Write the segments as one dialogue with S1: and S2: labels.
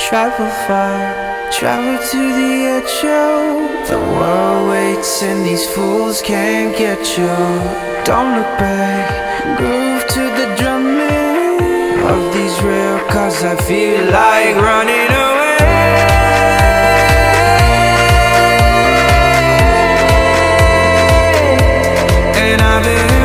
S1: Travel far, travel to the edge of the world waits and these fools can't get you. Don't look back, groove to the drumming of these rail cars. I feel like running away. And I've been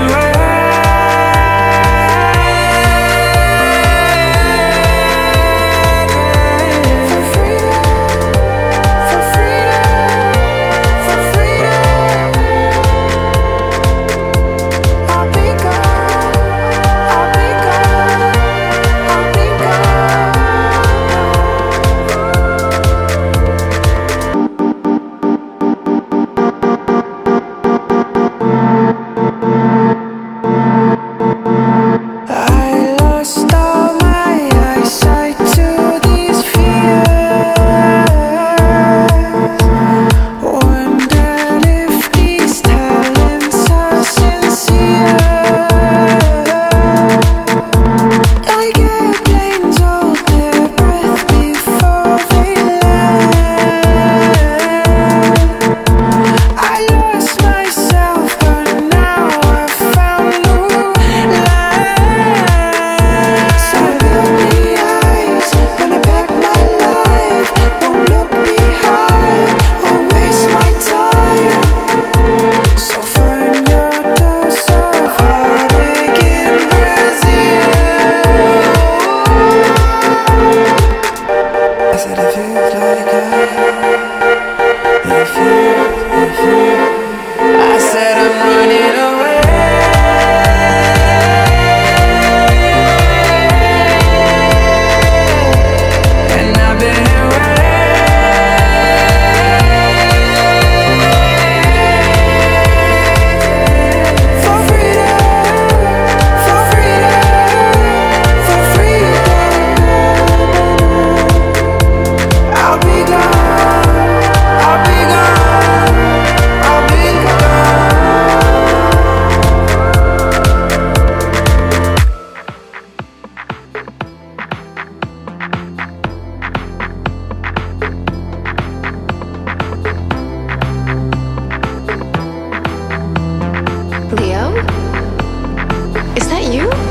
S2: Leo? Is that you?